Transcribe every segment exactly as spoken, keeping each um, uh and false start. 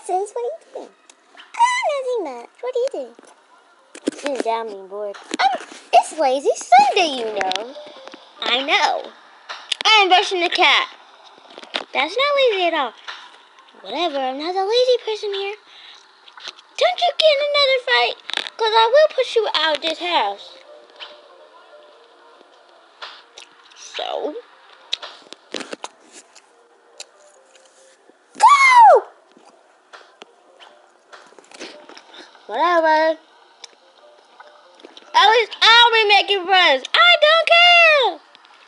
Sis, what are you doing? Ah, nothing much. What are you doing? Sitting down being bored. Um, it's lazy Sunday, you know. I know. I'm brushing the cat. That's not lazy at all. Whatever, I'm not a lazy person here. Don't you get in another fight, because I will push you out of this house. So... Go! Whatever. At least I'll be making friends. I don't care.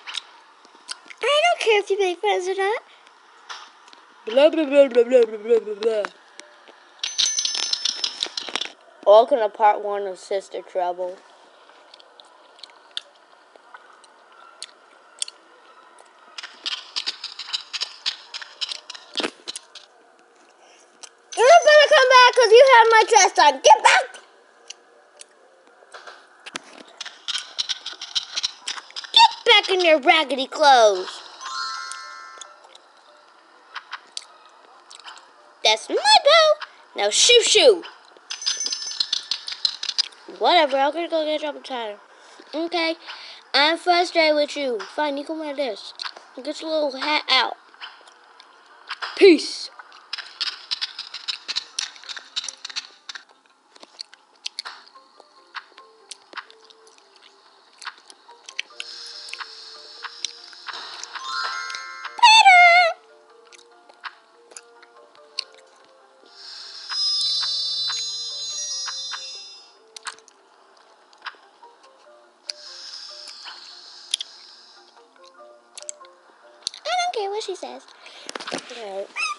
I don't care if you make friends or not. Blah, blah, blah, blah, blah, blah, blah, blah. Welcome to part one of Sister Trouble. You better come back because you have my dress on. Get back! Get back in your raggedy clothes. That's my bow. Now shoo shoo. Whatever, I'm gonna go get a jump tire. Okay, I'm frustrated with you. Fine, you can wear this. Get your little hat out. Peace. I don't care what she says. Okay.